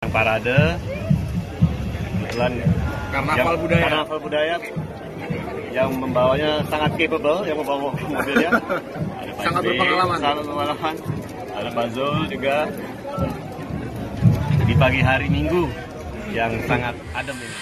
parade, kebetulan karnaval budaya yang membawanya sangat capable, yang membawa mobilnya sangat berpengalaman. Ada Pak Zul juga di pagi hari Minggu yang sangat adem ini.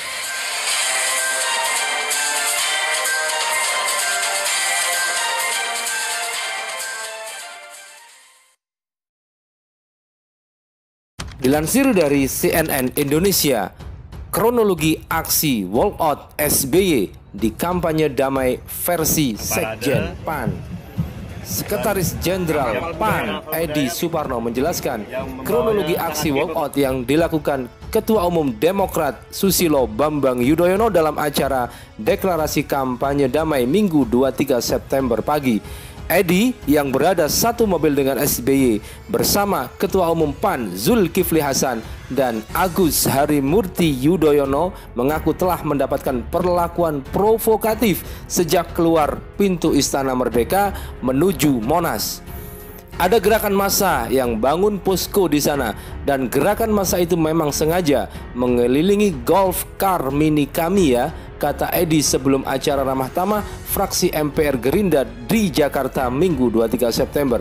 Dilansir dari CNN Indonesia, kronologi aksi walkout SBY di kampanye damai versi Sekjen PAN. Sekretaris Jenderal PAN Edi Suparno menjelaskan kronologi aksi walkout yang dilakukan Ketua Umum Demokrat Susilo Bambang Yudhoyono dalam acara deklarasi kampanye damai Minggu 23 September pagi. Edi yang berada satu mobil dengan SBY bersama Ketua Umum PAN Zulkifli Hasan dan Agus Harimurti Yudhoyono mengaku telah mendapatkan perlakuan provokatif sejak keluar pintu Istana Merdeka menuju Monas. Ada gerakan massa yang bangun posko di sana dan gerakan massa itu memang sengaja mengelilingi golf car mini kami ya, kata Edi sebelum acara ramah tamah fraksi MPR Gerindra di Jakarta Minggu 23 September.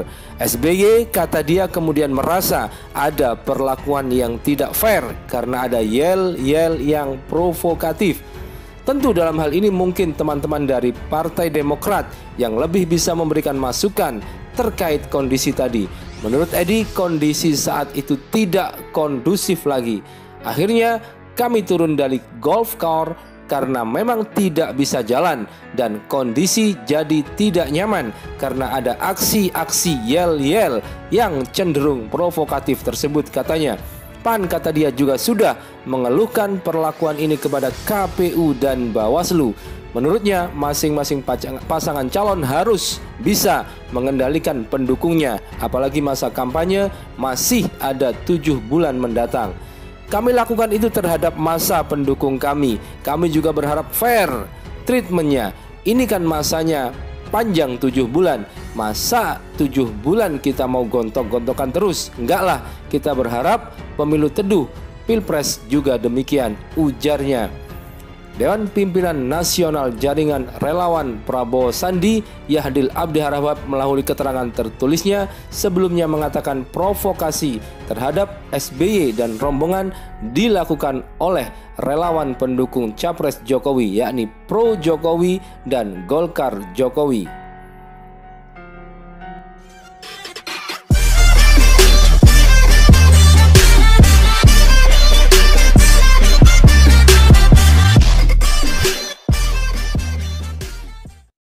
SBY kata dia kemudian merasa ada perlakuan yang tidak fair karena ada yel-yel yang provokatif. Tentu dalam hal ini mungkin teman-teman dari Partai Demokrat yang lebih bisa memberikan masukan terkait kondisi tadi. Menurut Edi, kondisi saat itu tidak kondusif lagi. Akhirnya kami turun dari golf car karena memang tidak bisa jalan dan kondisi jadi tidak nyaman karena ada aksi-aksi yel-yel yang cenderung provokatif tersebut, katanya. PAN, kata dia, juga sudah mengeluhkan perlakuan ini kepada KPU dan Bawaslu. Menurutnya masing-masing pasangan calon harus bisa mengendalikan pendukungnya, apalagi masa kampanye masih ada 7 bulan mendatang. Kami lakukan itu terhadap masa pendukung kami. Kami juga berharap fair treatmentnya. Ini kan masanya panjang 7 bulan. Masa 7 bulan kita mau gontok-gontokan terus? Enggak lah, kita berharap pemilu teduh. Pilpres juga demikian, ujarnya. Dewan Pimpinan Nasional Jaringan Relawan Prabowo Sandi Yahdil Abdi Harahap melalui keterangan tertulisnya sebelumnya mengatakan provokasi terhadap SBY dan rombongan dilakukan oleh relawan pendukung Capres Jokowi, yakni Pro Jokowi dan Golkar Jokowi.